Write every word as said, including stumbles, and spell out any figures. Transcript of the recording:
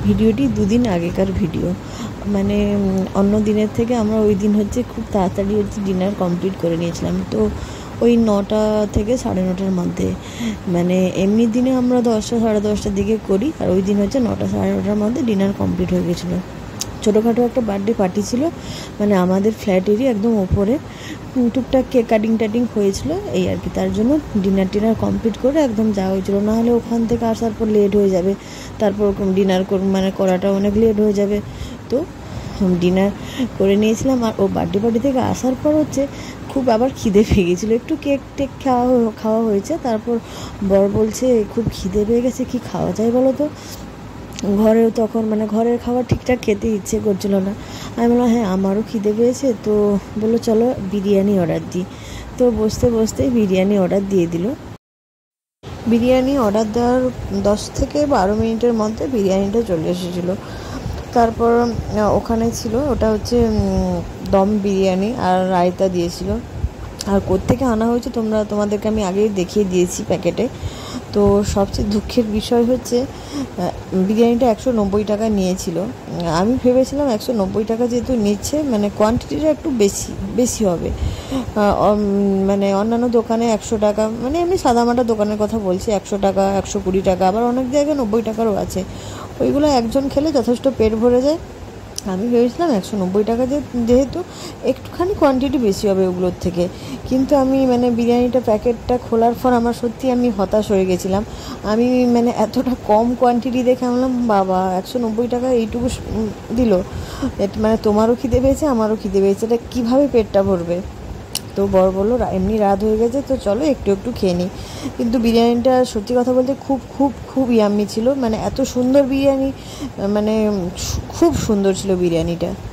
ভিডিওটি দুদিন আগেকার ভিডিও, মানে অন্য দিনের থেকে আমরা ওই দিন হচ্ছে খুব তাড়াতাড়ি হচ্ছে ডিনার কমপ্লিট করে নিয়েছিলাম। তো ওই নটা থেকে সাড়ে নটার মধ্যে, মানে এমনি দিনে আমরা দশটা সাড়ে দশটার দিকে করি, আর ওই দিন হচ্ছে নটা সাড়ে নটার মধ্যে ডিনার কমপ্লিট হয়ে গেছিলো। ছোটোখাটো একটা বার্থডে পার্টি ছিল, মানে আমাদের ফ্ল্যাটেরই একদম ওপরে, টুকটাক কেক কাটিং টাটিং হয়েছিল এই আর কি। তার জন্য ডিনার টিনার কমপ্লিট করে একদম যাওয়া হয়েছিলো, নাহলে ওখান থেকে আসার পর লেট হয়ে যাবে, তারপর ডিনার মানে করাটা অনেক লেট হয়ে যাবে। তো ডিনার করে নিয়েছিলাম, আর ও বার্থডে পার্টি থেকে আসার পর হচ্ছে খুব আবার খিদে পেয়ে গেছিলো, একটু কেক টেক খাওয়া খাওয়া হয়েছে। তারপর বর বলছে খুব খিদে পেয়ে গেছে, কি খাওয়া যায় বলো তো। ঘরেও তখন মানে ঘরের খাবার ঠিকঠাক খেতে ইচ্ছে করছিল না। আমি বললাম হ্যাঁ আমারও খিদে পেয়েছে। তো বললো চলো বিরিয়ানি অর্ডার দিই। তো বসতে বসতেই বিরিয়ানি অর্ডার দিয়ে দিল। বিরিয়ানি অর্ডার দেওয়ার দশ থেকে বারো মিনিটের মধ্যে বিরিয়ানিটা চলে এসেছিলো। তারপর ওখানে ছিল ওটা হচ্ছে দম বিরিয়ানি আর রায়তা দিয়েছিল। আর কোত্থেকে আনা হয়েছে তোমরা তোমাদেরকে আমি আগেই দেখিয়ে দিয়েছি প্যাকেটে। তো সবচেয়ে দুঃখের বিষয় হচ্ছে বিরিয়ানিটা একশো নব্বই টাকা নিয়েছিল। আমি ভেবেছিলাম একশো নব্বই টাকা যেহেতু নিচ্ছে, মানে কোয়ান্টিটিটা একটু বেশি বেশি হবে। মানে অন্যান্য দোকানে একশো টাকা, মানে এমনি সাদামাটা দোকানের কথা বলছি, একশো টাকা একশো কুড়ি টাকা, আবার অনেক জায়গায় নব্বই টাকারও আছে। ওইগুলো একজন খেলে যথেষ্ট পেট ভরে যায়। আমি ভেবেছিলাম একশো নব্বই টাকা যেহেতু একটুখানি কোয়ান্টিটি বেশি হবে ওগুলোর থেকে। কিন্তু আমি মানে বিরিয়ানিটা প্যাকেটটা খোলার পর আমার সত্যি আমি হতাশ হয়ে গেছিলাম। আমি মানে এতটা কম কোয়ান্টিটি দেখে আমি বললাম বাবা একশো নব্বই টাকা এইটুকু দিল, মানে তোমারও খিদে পেয়েছে আমারও খিদে পেয়েছে, এটা কীভাবে পেটটা ভরবে। তো বর বললো এমনি রাত হয়ে গেছে তো চলো একটু একটু খেয়ে নিই। কিন্তু বিরিয়ানিটা সত্যি কথা বলতে খুব খুব খুব ইয়াম্মি ছিল, মানে এত সুন্দর বিরিয়ানি, মানে খুব সুন্দর ছিল বিরিয়ানিটা।